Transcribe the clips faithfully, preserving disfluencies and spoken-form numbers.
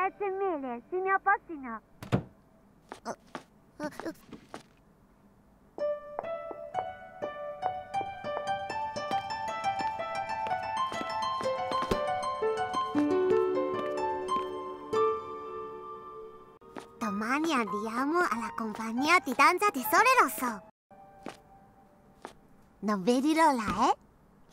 Grazie mille, signor Postino. Domani andiamo alla compagnia di danza di Sole Rosso. Non vedi l'ora, eh?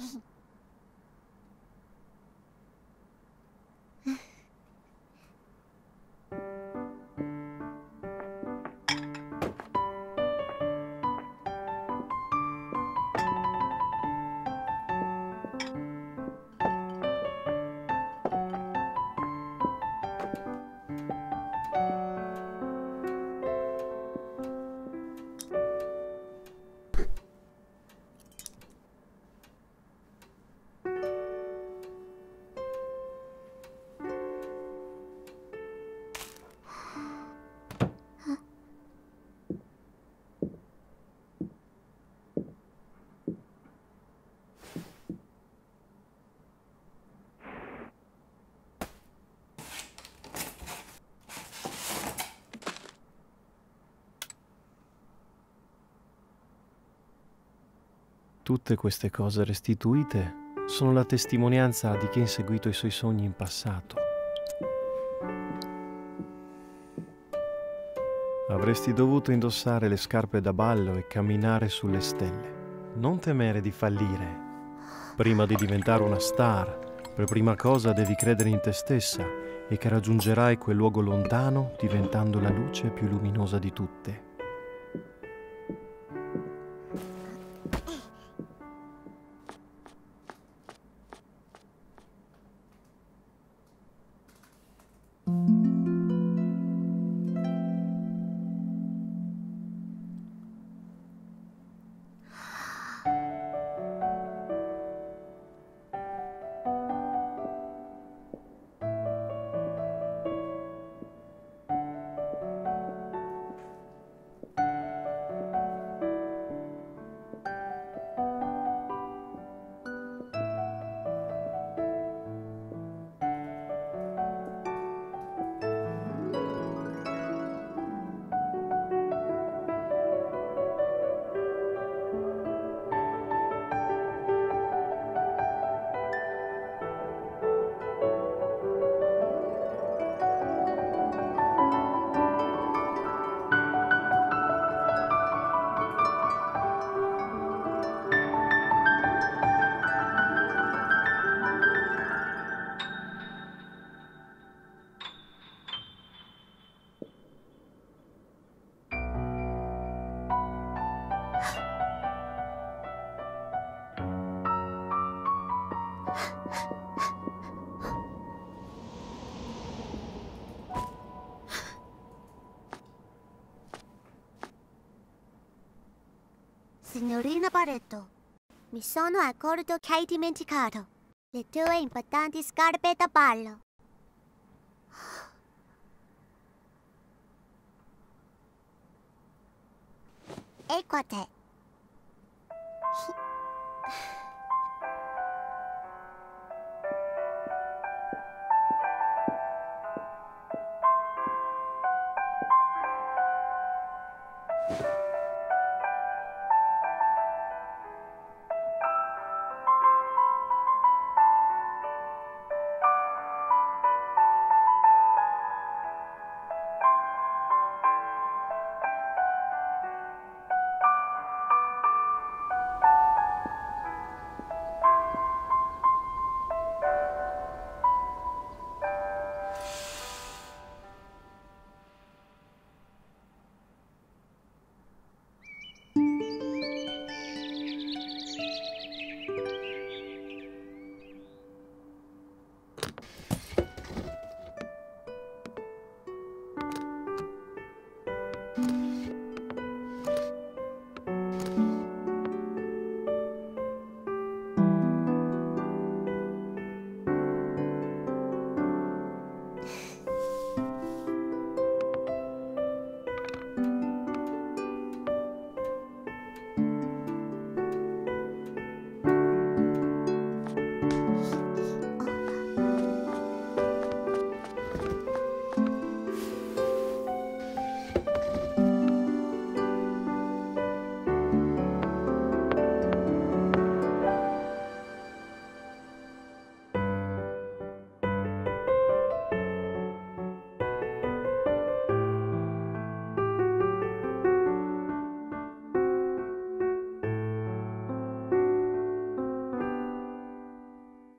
Tutte queste cose restituite sono la testimonianza di chi ha inseguito i suoi sogni in passato. Avresti dovuto indossare le scarpe da ballo e camminare sulle stelle. Non temere di fallire. Prima di diventare una star, per prima cosa devi credere in te stessa e che raggiungerai quel luogo lontano diventando la luce più luminosa di tutte. Signorina Barretto, mi sono accorto che hai dimenticato le tue importanti scarpe da ballo. Ecco a te.